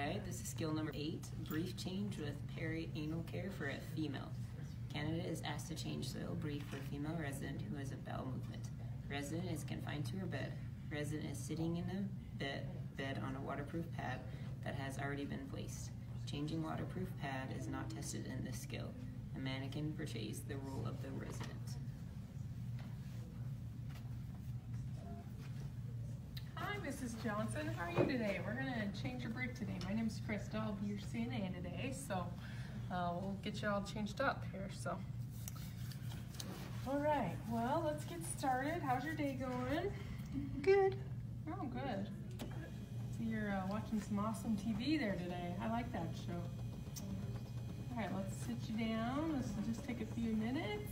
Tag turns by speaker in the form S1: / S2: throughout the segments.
S1: Alright, this is skill number 8, brief change with perianal care for a female. Candidate is asked to change soil brief for female resident who has a bowel movement. Resident is confined to her bed. Resident is sitting in a bed on a waterproof pad that has already been placed. Changing waterproof pad is not tested in this skill. A mannequin portrays the role of the resident.
S2: Hi, Mrs. Johnson. How are you today? We're going to change your brief today. My name is Krista. I'll be your CNA today, so we'll get you all changed up here. So, all right. Well, let's get started. How's your day going?
S1: Good.
S2: Oh, good. So you're watching some awesome TV there today. I like that show. All right, let's sit you down. This will just take a few minutes.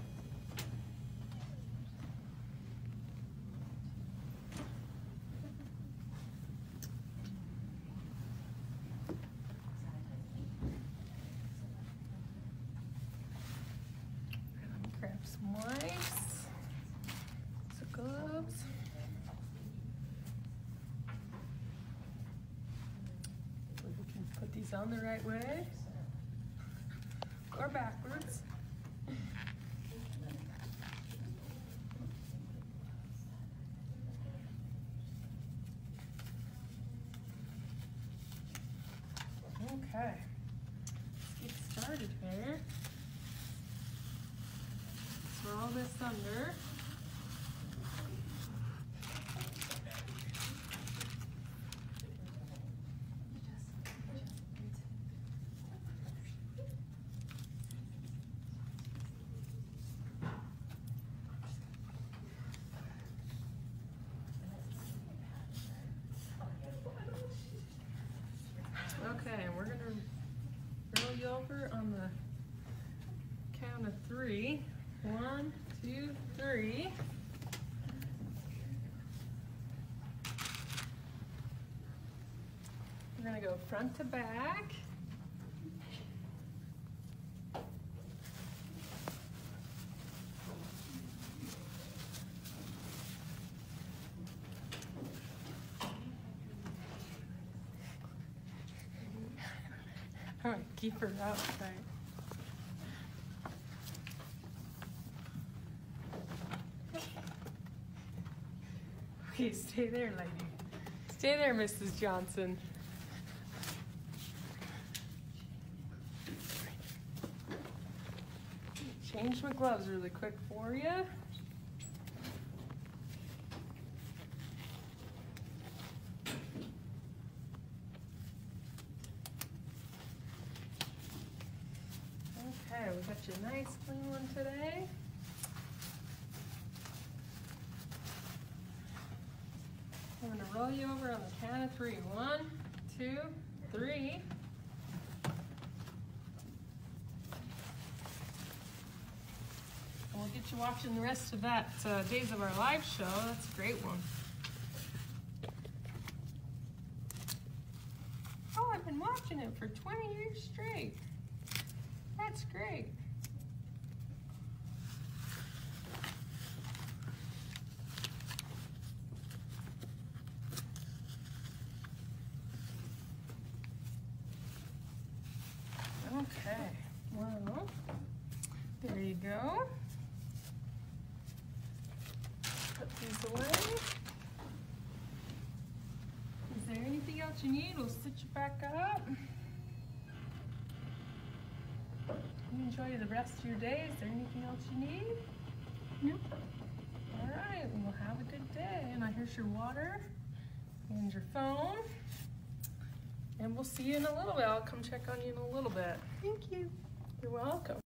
S2: Grab some wipes, some gloves. We can put these on the right way or backwards. Okay, let's get started here. Roll this under. Okay, and we're going to roll you over on the count of 3. 1, 2, 3. We're going to go front to back. All right, keep her outside. Okay, stay there, lady. Stay there, Mrs. Johnson. Change my gloves really quick for you. Okay, we got you a nice clean one today. I'm going to roll you over on the count of 3. 1, 2, 3. And we'll get you watching the rest of that Days of Our Lives show. That's a great one. Oh, I've been watching it for 20 years straight. That's great. Okay, well, there you go. Put these away. Is there anything else you need? We'll sit you back up. You enjoy the rest of your day. Is there anything else you need?
S1: Nope.
S2: All right, well, have a good day. And here's your water and your phone. And we'll see you in a little bit. I'll come check on you in a little bit.
S1: Thank you.
S2: You're welcome.